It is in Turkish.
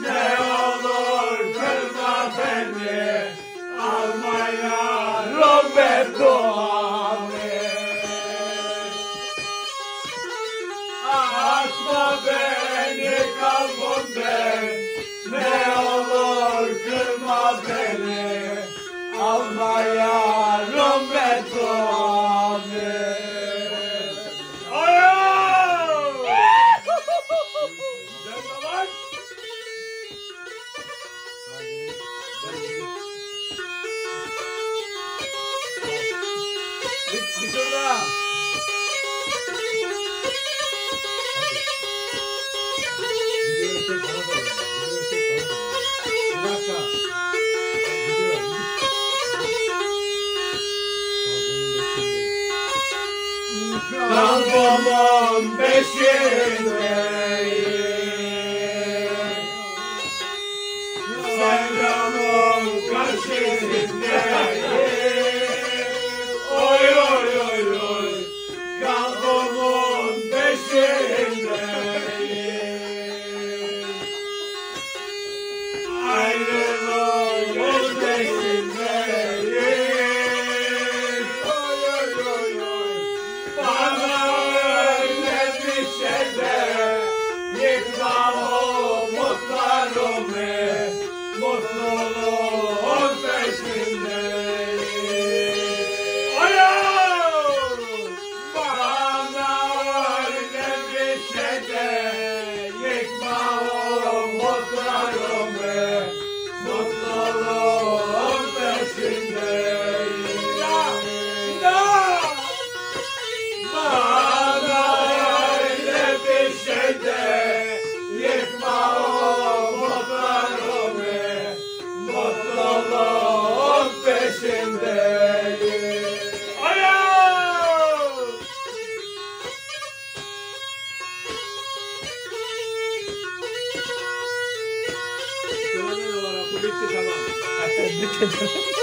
Ne olur kırma beni, almaya Robert duamı. Atma beni kalbimden, ne olur kırma beni, almaya Robert duamı. Bir şurada. Bir dakika. Kalbımın peşindeyim, sevdamın karşısındayım. Oy oy oy oy, kalbımın peşindeyim, ayrılığın peşindeyim. Oy oy oy oy, bana öyle bir şey de, yıkma o mutlarımı, mutluluğun peşindeyim. Bana öyle bir şey de, yıkma o mutlarımı, mutluluğun peşindeyim. Bana öyle bir şey de, yıkma o mutlarımı, mutluluğun peşindeyim. Bu bitti, tamam.